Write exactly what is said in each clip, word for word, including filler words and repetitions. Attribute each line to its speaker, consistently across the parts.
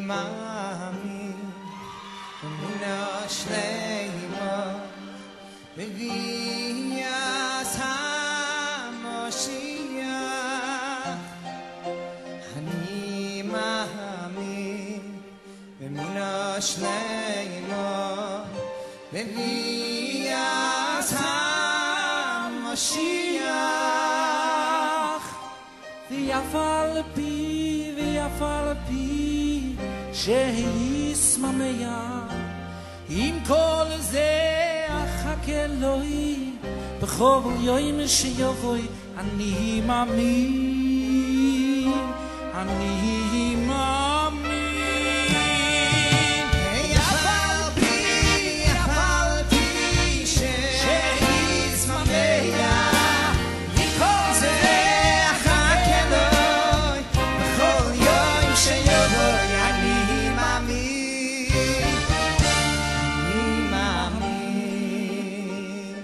Speaker 1: מאמין אמונה שלמה בביאת המשיח אני מאמין אמונה שלמה בביאת המשיח
Speaker 2: ואף על פי ואף על פי שישמח עם כל זה אחכה אלוהי בכל יום שיבוא אני מאמין אני מאמין
Speaker 1: אף על פי אף על פי שישמח עם כל זה אחכה אלוהי בכל יום שיבוא אני מאמין אני מאמין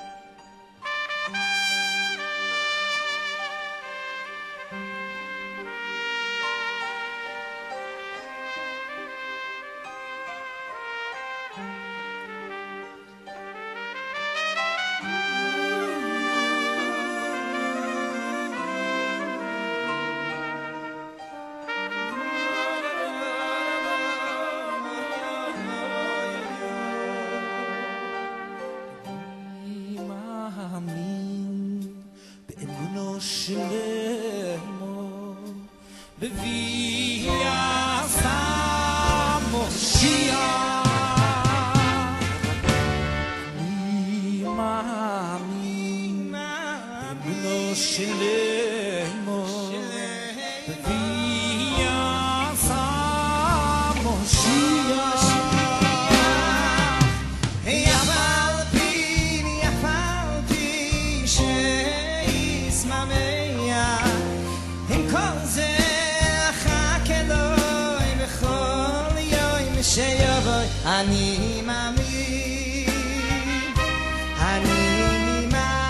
Speaker 2: אני מאמין באמונו שלמו בביאת המשיח אני מאמין באמונו שלמו בביאת המשיח
Speaker 1: אף על פי אף על פי שישמח עם כל זה אחכה אלוהי בכל יום שיבוא אני מאמין אני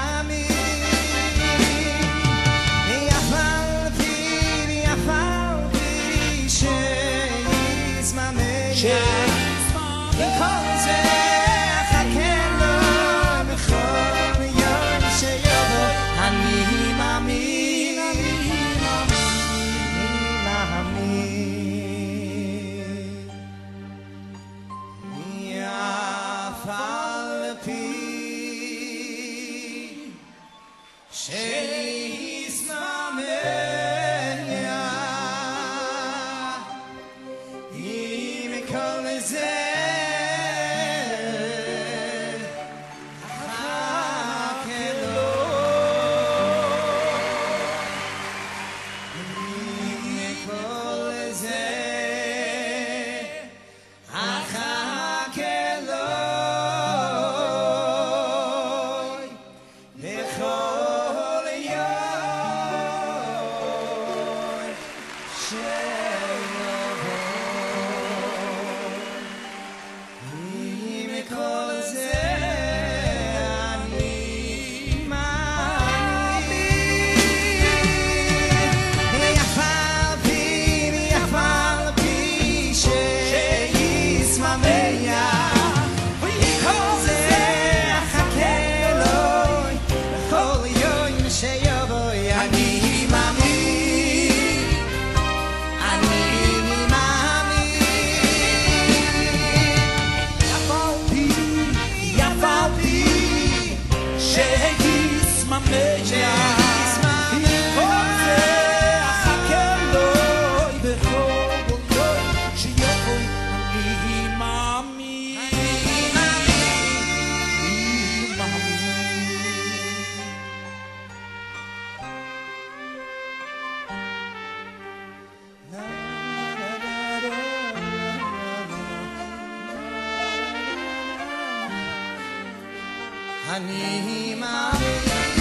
Speaker 1: מאמין אף על פי אף על פי שישמח עם כל זה אחכה אלוהי בכל יום שיבוא אני מאמין אני מאמין אף על פי שישמח עם כל זה אחכה אלוהי עם כל זה אחכה אלוהי בכל יום שיבוא עם כל זה אני מאמין אף על פי אף על פי שישמח ועם כל זה אחכה אלוהי בכל יום שיבוא אני מאמין אני מאמין
Speaker 2: אף על פי אף על פי שישמח עם כל זה אחכה אלוהי בכל יום שיבוא אני מאמין אני
Speaker 1: אני מאמין